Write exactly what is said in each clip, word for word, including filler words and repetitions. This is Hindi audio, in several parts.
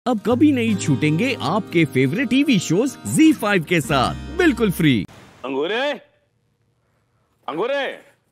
अब कभी नहीं छूटेंगे आपके favourite TV shows Zee five के साथ बिल्कुल फ्री। अंगूरे, अंगूरे।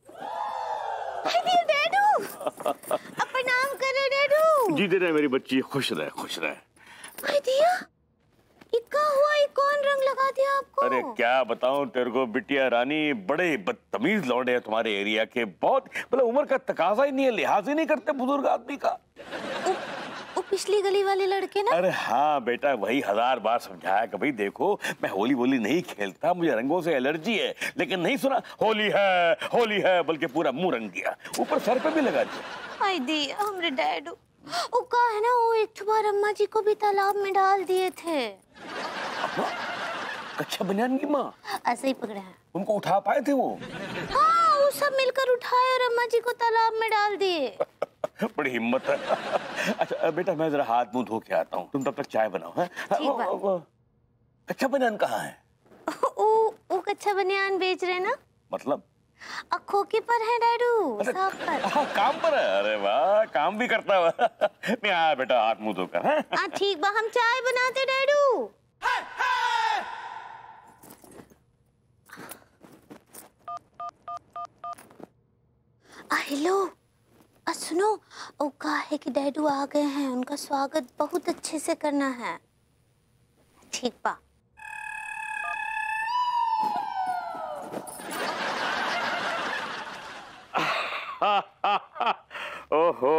प्रणाम करो डैडू। जी दे रहे मेरी बच्ची, खुश रहे खुश रहे। दिया, इक्का हुआ, ये कौन रंग लगा दिया आपको? अरे क्या बताऊं तेरे को बिटिया रानी, बड़े बदतमीज लौंडे हैं तुम्हारे एरिया के। बहुत मतलब उम्र का तकाजा ही नहीं है, लिहाज ही नहीं करते बुजुर्ग आदमी का। उ, उ पिछली गली वाले लड़के ना? अरे हाँ बेटा, वही हजार बार समझाया कि भाई देखो मैं होली वोली नहीं खेलता, मुझे रंगों से एलर्जी है, लेकिन नहीं सुना। होली है होली है बल्कि पूरा मुंह रंग दिया, ऊपर सर पे भी लगा दिया। आई दी हमरे डैडू, वो का है ना, वो एक बार अम्मा जी को भी तालाब में डाल दिए थे। कच्चा बनियान की माँ ऐसे ही पकड़े हैं। उनको उठा पाए थे वो? हाँ, वो सब मिलकर उठाए और अम्मा जी को तालाब में डाल दिए। बड़ी हिम्मत है। अच्छा बेटा, मैं जरा हाथ मुंह धो के आता हूँ, तुम तब तक चाय बनाओ। है कच्चा बनियान कहाँ है? वो वो कच्चा बनियान बेच रहे ना? मतलब खोके पर है डैडू, साफ पर। हाँ, काम पर है। अरे वाह, काम भी करता है। नहीं आया बेटा, हाथ मुंह धोकर। हाँ ठीक बा, हम चाय बनाते डैडू। हेलो, सुनो, वो कहा है कि डैडू आ गए हैं, उनका स्वागत बहुत अच्छे से करना है। ठीक बा। ओहो,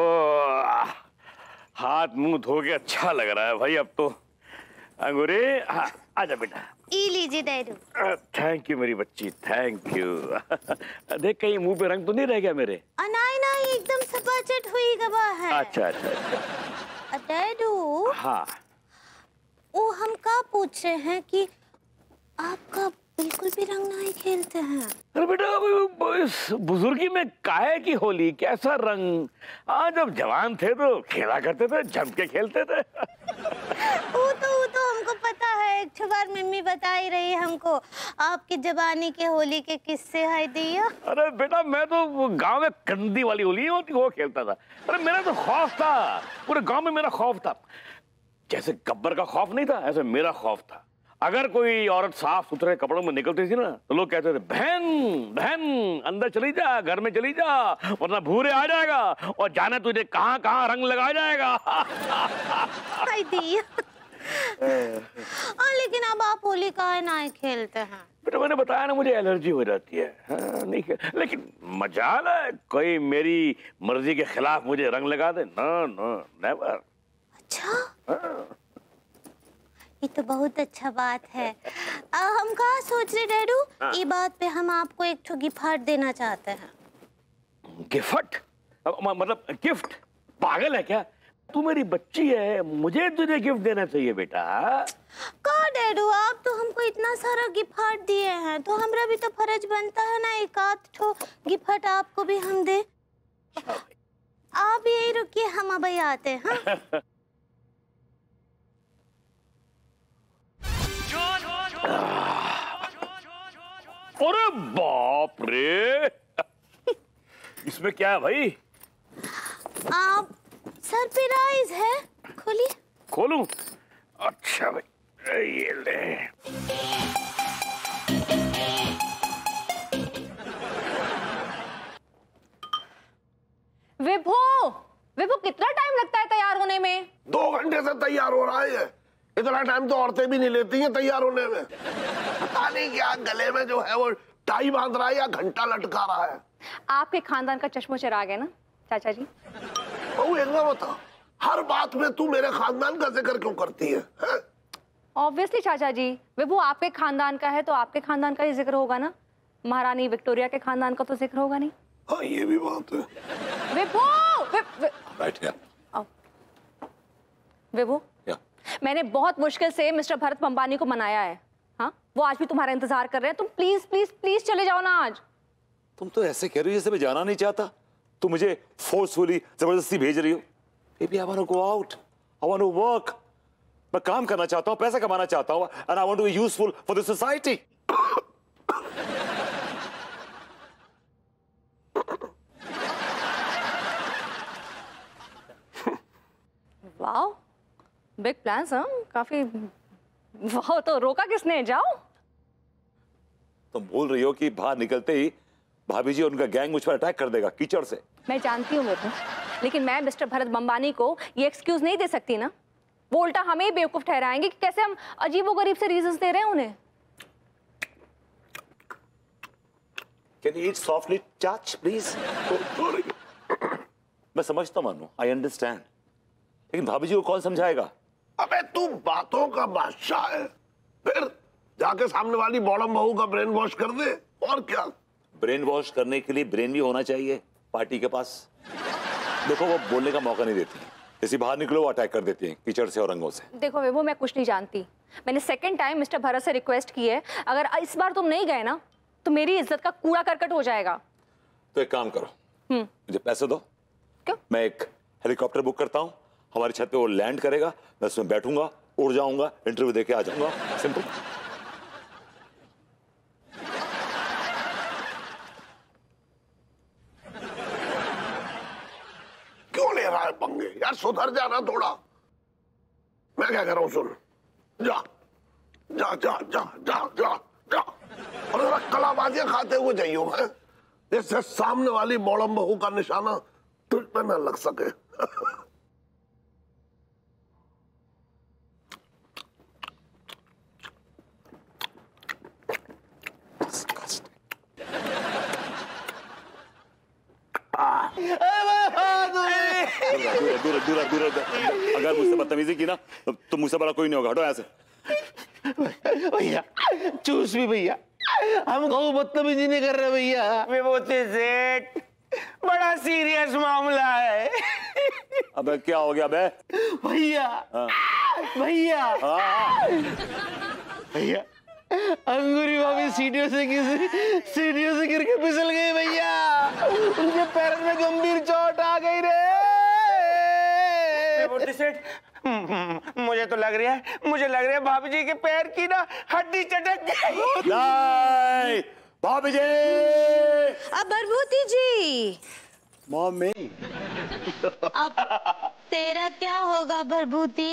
हाथ मुंह धो के अच्छा लग रहा है भाई अब तो। अंगूरे, हाँ आजा बेटा। ई लीजिए डैडू। थैंक यू मेरी बच्ची, थैंक यू। देख कहीं मुंह पे रंग तो नहीं रह गया मेरे? नहीं नहीं, एकदम सपाचट हुई गवा है। अच्छा अच्छा अच्छा। डैडू, हाँ, वो हम का पूछ रहे हैं कि आपका बिल्कुल भी रंग नहीं खेलते हैं। अरे बेटा, इस बुजुर्गी में काहे की होली, कैसा रंग? हाँ, जब जवान थे तो खेला करते थे, जम के खेलते थे। वो तो वो तो हमको पता है, एक बार मम्मी बता ही रही है हमको आपकी जवानी के होली के किस्से है दिया। अरे बेटा, मैं तो गांव में कंदी वाली होली होती वो खेलता था। अरे मेरा तो खौफ था, पूरे गांव में मेरा खौफ था। जैसे गब्बर का खौफ नहीं था, ऐसे मेरा खौफ था। अगर कोई औरत साफ सुथरे कपड़ों में निकलती थी ना, तो लोग कहते थे बहन बहन अंदर चली जा, घर में चली जा, वरना भूरे आ जाएगा और जाने तुझे कहाँ कहाँ रंग लगा जाएगा। हाँ, लेकिन अब आप होली काहे नहीं खेलते हैं? बेटा मैंने बताया ना, मुझे एलर्जी हो जाती है। हाँ, नहीं खेल, लेकिन मजाल है कोई मेरी मर्जी के खिलाफ मुझे रंग लगा दे? No no never. अच्छा, ये तो बहुत अच्छा बात है। आ, हम कहाँ सोच रहे डैडू, ये बात पे हम आपको एक ठो गिफ्ट देना चाहते हैं। गिफ्ट? मतलब गिफ्ट? पागल है क्या तू? मेरी बच्ची है, मुझे तुझे गिफ्ट देना चाहिए बेटा। कहा डैडू, आप तो हमको इतना सारा गिफ्ट दिए हैं, तो हमरा भी तो फर्ज बनता है ना एक आध ठो गिफ्ट आपको भी हम दे। आप यही रुकिए, हम अभी आते हैं। हाँ? अरे बाप रे, इसमें क्या है भाई? आप सरप्राइज है, खोलिए। खोलूं? अच्छा भाई, ये ले। विभू, विभू कितना टाइम लगता है तैयार होने में? दो घंटे से तैयार हो रहा है। इतना टाइम तो औरतें भी नहीं लेती हैं तैयार होने में। पता नहीं क्या गले में जो है वो टाई बांध रहा है या घंटा लटका रहा है। आपके खानदान का चश्मो चराग है ना चाचा जी। बहू एक बार बता, हर बात में तू मेरे खानदान का जिक्र क्यों करती है? ऑब्वियसली चाचा जी, विभू आपके खानदान का है तो आपके खानदान का ही जिक्र होगा ना, महारानी विक्टोरिया के खानदान का तो जिक्र होगा नहीं। हाँ ये भी बात है। विभू, बैठ गया। विभू, मैंने बहुत मुश्किल से मिस्टर भरत अंबानी को मनाया है। हाँ, वो आज भी तुम्हारा इंतजार कर रहे हैं। तुम प्लीज प्लीज प्लीज चले जाओ ना आज। तुम तो ऐसे कह रही हो जैसे मैं जाना नहीं चाहता। तुम मुझे फोर्सफुली जबरदस्ती भेज रही हो। Baby, I want to go out. I want to work. मैं काम करना चाहता हूँ, पैसा कमाना चाहता हूँ, and I want to be useful for the society. Wow, big plans, हाँ काफी। वो तो रोका किसने? जाओ। तुम बोल रही हो कि बाहर निकलते ही भाभी जी और उनका गैंग मुझ पर अटैक कर देगा कीचड़ से। मैं जानती हूँ विभू, लेकिन मैं मिस्टर भरत बम्बानी को ये एक्सक्यूज नहीं दे सकती ना। वो उल्टा हमें ही बेवकूफ ठहराएंगे कि कैसे हम अजीबोगरीब से रीजंस दे रहे हैं उन्हें। Can you eat softly, चाच, please? सॉरी। मैं समझता मानो, I understand. लेकिन भाभी जी को कौन समझाएगा? अबे तू बातों का बादशाह है, फिर जाके सामने वाली बॉडम बहू का ब्रेन वॉश कर दे, और क्या। ब्रेन वॉश करने के लिए ब्रेन भी होना चाहिए पार्टी के पास। देखो वो बोलने का मौका नहीं देती, जैसे बाहर निकलो वो अटैक कर देती है कीचड़ से और रंगों से। देखो विभू, मैं कुछ नहीं जानती। मैंने सेकंड टाइम मिस्टर भरत से रिक्वेस्ट की है, अगर इस बार तुम नहीं गए ना तो मेरी इज्जत का कूड़ा करकट हो जाएगा। तो एक काम करो, मुझे पैसे दो। क्यों? मैं एक हेलीकॉप्टर बुक करता हूँ, हमारी छत पे वो लैंड करेगा, मैं उसमें बैठूंगा, उड़ जाऊंगा, इंटरव्यू देके आ जाऊंगा। सिंपल। क्यों ले रहा है पंगे यार, सुधर जाना थोड़ा। मैं क्या कह रहा हूं, सुन, जा जा जा जा जा जा जा और जरा कलाबाजियां खाते हुए जाइयो, है जिससे सामने वाली बॉडम बहू का निशाना तुझ पे न लग सके। दूर दूर दूर दूर। अगर मुझसे बदतमीजी की ना तो, तो मुझसे बड़ा कोई नहीं होगा। हटो ऐसे। भैया चूस भी भैया, हम कहूँ बदतमीजी नहीं कर रहे भैया। विभूति सेठ, बड़ा सीरियस मामला है। अबे क्या हो गया बे? भैया भैया भैया, अंगूरी भाभी सीढ़ियों से किसी सीढ़ियों से गिर के फिसल गई भैया। उनके पैर में गंभीर चोट आ गई रे। विभूति सेठ, मुझे तो लग रहा है मुझे लग रहा है भाभी जी के पैर की ना हड्डी चटक गई। नहीं भाभी जी। अब भरभूति जी, मम्मी, अब तेरा क्या होगा भरभूति?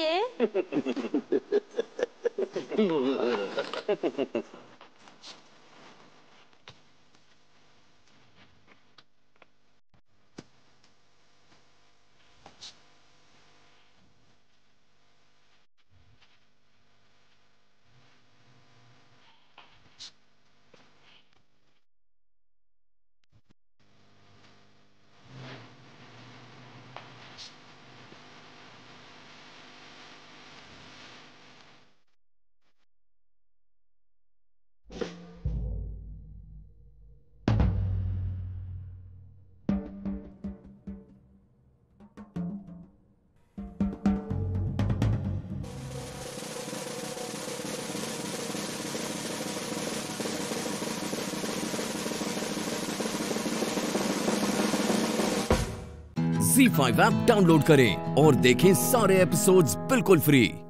ज़ी फाइव ऐप डाउनलोड करें और देखें सारे एपिसोड्स बिल्कुल फ्री।